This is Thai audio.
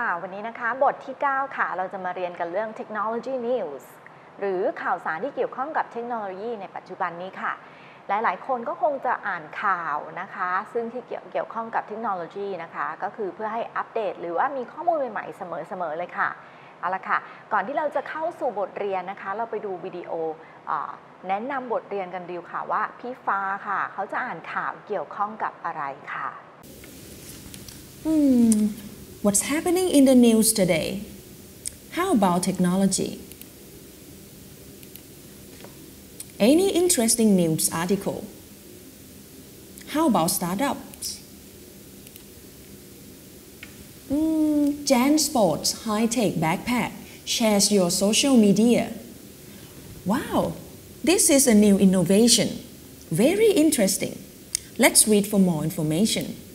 วันนี้นะคะบทที่ 9 ค่ะเราจะมาเรียนกันเรื่อง Technology News หรือข่าวสารที่เกี่ยวข้องกับเทคโนโลยีในปัจจุบันนี้ค่ะหลายๆคนก็คงจะอ่านข่าวนะคะซึ่งที่เกี่ยวข้องกับเทคโนโลยีนะคะก็คือเพื่อให้อัปเดตหรือว่ามีข้อมูลใหม่ๆเสมอเลยค่ะเอาละค่ะก่อนที่เราจะเข้าสู่บทเรียนนะคะเราไปดูวิดีโอแนะนำบทเรียนกันดีค่ะว่าพี่ฟ้าค่ะเขาจะอ่านข่าวเกี่ยวข้องกับอะไรค่ะ What's happening in the news today? How about technology? Any interesting news article? How about startups? Jan Sports high-tech backpack shares your social media. Wow, this is a new innovation. Very interesting. Let's read for more information.